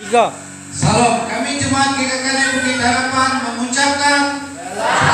Go. Salam. Kami jemaat GKKD Bukit Harapan mengucapkan